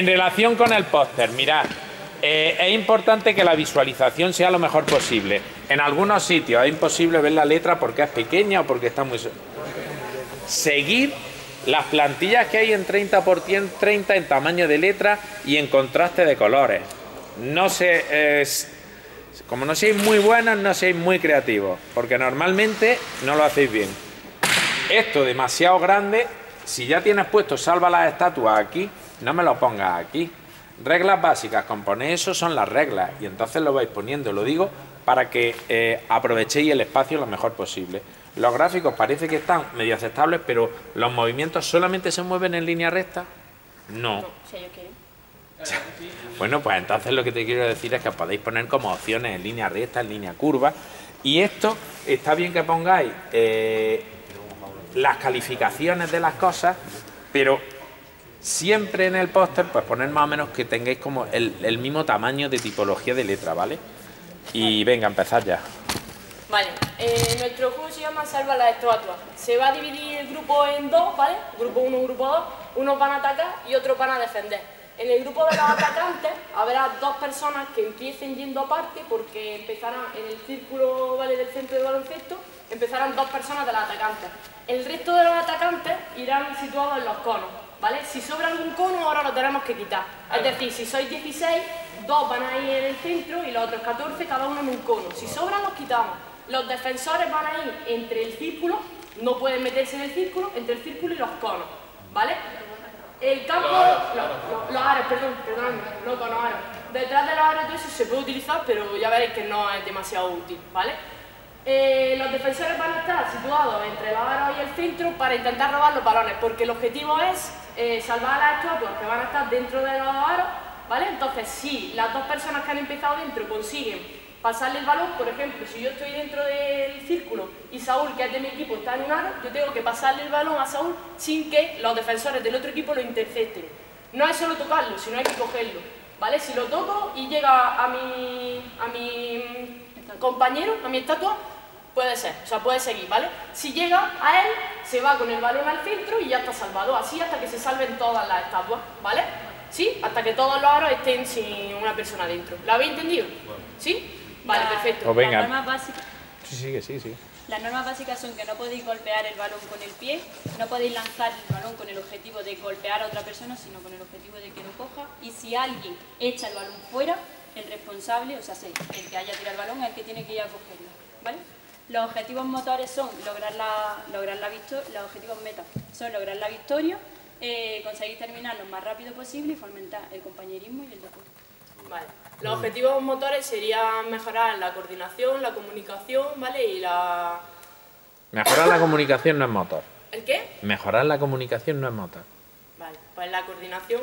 En relación con el póster, mirad, es importante que la visualización sea lo mejor posible. En algunos sitios es imposible ver la letra porque es pequeña o porque está muy... Seguir las plantillas que hay en 30 por 30 en tamaño de letra y en contraste de colores. No sé, como no seáis muy buenos, no seáis muy creativos, porque normalmente no lo hacéis bien. Esto demasiado grande, si ya tienes puesto salva las estatuas aquí, no me lo pongas aquí. Reglas básicas, con poner eso son las reglas y entonces lo vais poniendo, lo digo para que aprovechéis el espacio lo mejor posible. Los gráficos parece que están medio aceptables, pero los movimientos solamente se mueven en línea recta. No. Si ellos quieren. Bueno, pues entonces lo que te quiero decir es que podéis poner como opciones en línea recta, en línea curva. Y esto está bien que pongáis las calificaciones de las cosas, pero siempre en el póster, pues poner más o menos que tengáis como el mismo tamaño de tipología de letra, ¿vale? Y venga, empezad ya. Vale, nuestro juego se llama Salva las estatuas. Se va a dividir el grupo en dos, ¿vale? Grupo 1 y grupo 2. Unos van a atacar y otros van a defender. En el grupo de los atacantes habrá dos personas que empiecen yendo aparte porque empezarán en el círculo, ¿vale?, del centro de baloncesto, empezarán dos personas de los atacantes. El resto de los atacantes irán situados en los conos, ¿vale? Si sobra algún cono, ahora lo tenemos que quitar. Es decir, si sois 16, dos van a ir en el centro y los otros 14, cada uno en un cono. Si sobran, los quitamos. Los defensores van a ir entre el círculo, no pueden meterse en el círculo, entre el círculo y los conos, ¿vale? El campo, los aros, perdón, no con los aros. Detrás de los aros todo eso se puede utilizar, pero ya veréis que no es demasiado útil, ¿vale? Los defensores van a estar situados entre los aros y el centro para intentar robar los balones, porque el objetivo es salvar a las estatuas que van a estar dentro de los aros, ¿vale? Entonces, si las dos personas que han empezado dentro consiguen pasarle el balón, por ejemplo, si yo estoy dentro del círculo y Saúl, que es de mi equipo, está en un aro, yo tengo que pasarle el balón a Saúl sin que los defensores del otro equipo lo intercepten. No es solo tocarlo, sino hay que cogerlo, ¿vale? Si lo toco y llega a mi compañero, a mi estatua, puede ser, o sea, puede seguir, ¿vale? Si llega a él, se va con el balón al centro y ya está salvado, así hasta que se salven todas las estatuas, ¿vale? ¿Sí? Hasta que todos los aros estén sin una persona dentro. ¿Lo habéis entendido? ¿Sí? Vale, perfecto. Pues venga. Las normas básicas. Sí. Las normas básicas son que no podéis golpear el balón con el pie, no podéis lanzar el balón con el objetivo de golpear a otra persona, sino con el objetivo de que lo coja. Y si alguien echa el balón fuera, el responsable, o sea, el que haya tirado el balón, es el que tiene que ir a cogerlo, ¿vale? Los objetivos motores son los objetivos meta son lograr la victoria, conseguir terminar lo más rápido posible y fomentar el compañerismo y el deporte. Vale. Los objetivos motores serían mejorar la coordinación, la comunicación, ¿vale? Y la... Mejorar la comunicación no es motor. ¿El qué? Mejorar la comunicación no es motor. Vale, pues la coordinación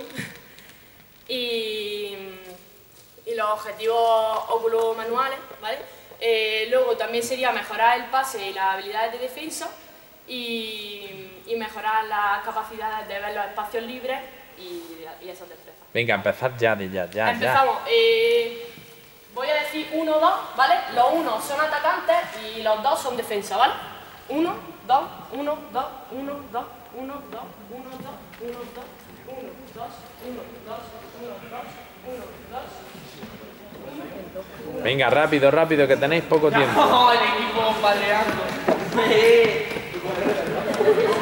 y los objetivos óculo-manuales, ¿vale? Luego también sería mejorar el pase y las habilidades de defensa y mejorar las capacidades de ver los espacios libres y esas destrezas. Venga, empezad ya. Empezamos. Voy a decir 1, 2, ¿vale? Los 1 son atacantes y los 2 son defensa, ¿vale? 1, 2, 1, 2, 1, 2, 1, 2, 1, 2, 1, 2, 1, 2, 1, 2, 1, 2, 1, 2. Venga, rápido, que tenéis poco tiempo. No, el equipo padreando.